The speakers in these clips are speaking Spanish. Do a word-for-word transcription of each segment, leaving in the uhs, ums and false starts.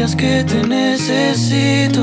días que te necesito.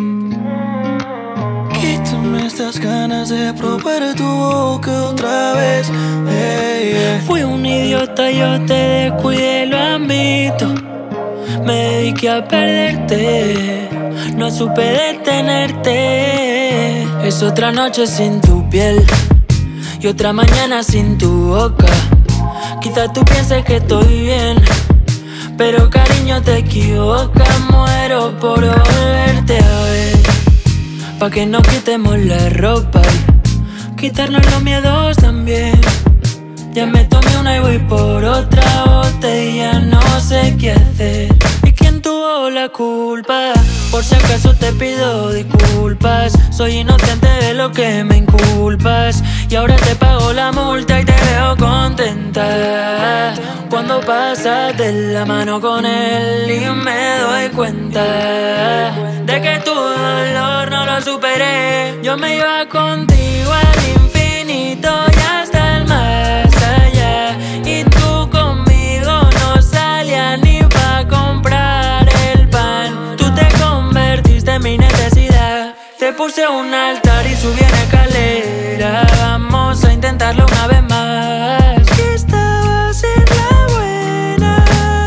Quítame estas ganas de probar tu boca otra vez. Hey, yeah. Fui un idiota, yo te descuidé, lo admito. Me dediqué a perderte, no supe detenerte. Es otra noche sin tu piel y otra mañana sin tu boca. Quizás tú pienses que estoy bien, pero cariño te equivocas. Muero por volverte a ver, pa' que nos quitemos la ropa y quitarnos los miedos también. Ya me tomé una y voy por otra botella, no sé qué hacer. ¿Y quién tuvo la culpa? Por si acaso te pido disculpas. Soy inocente de lo que me inculpas, y ahora te pago la multa y te veo contenta. Cuando pasas de la mano con él y me doy cuenta de que tu dolor no lo superé. Yo me iba contigo al infinito y hasta el más allá, y tú conmigo no salías ni pa' comprar el pan. Tú te convertiste en mi necesidad. Te puse un altar y subí en escalera. Vamos a intentarlo una vez más. Que esta va a ser la buena.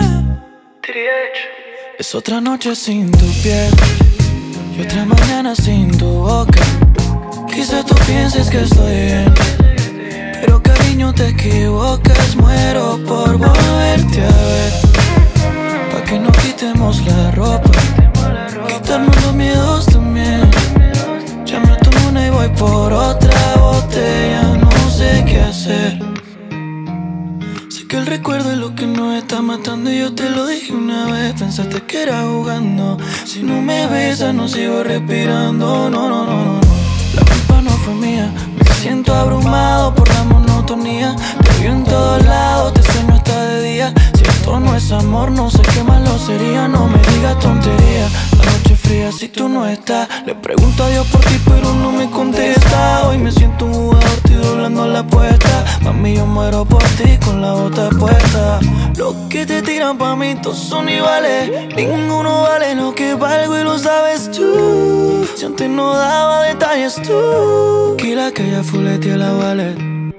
Es otra noche sin tu piel y otra mañana sin tu boca. Quizá tú pienses que estoy bien, pero cariño te equivocas. Muero por volverte a ver, pa' que nos quitemos la ropa, quitarnos los miedos también. Ya me tomo una y voy por otra botella, no sé qué hacer. Sé que el recuerdo es lo que nos está matando, y yo te lo dije una vez, pensaste que era jugando. Si no me besas no sigo respirando, no, no, no, no. La culpa no fue mía, me siento abrumado por la monotonía. Te veo en todos lados, te sueño hasta de día. Si esto no es amor, no sé qué más lo sería. No me digas tontería, la noche fría si tú no estás. Le pregunto a Dios por ti pero no me contesta. Hoy me siento un jugador, estoy doblando la apuesta. Mami, yo muero por ti con la bota puesta. Los que te tiran pa' mí todos son iguales, ninguno vale lo que valgo y lo sabes tú. Si antes no daba detalles tú, que la que ya fuletea la vale.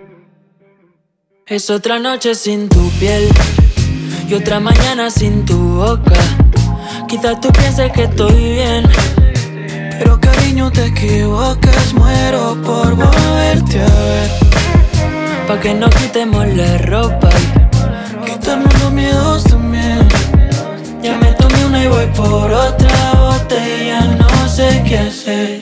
Es otra noche sin tu piel y otra mañana sin tu boca. Quizás tú pienses que estoy bien, pero cariño te equivocas. Muero por volverte a ver, pa' que nos quitemos la ropa y quitarnos los miedos también. Ya me tomé una y voy por otra botella, no sé qué hacer.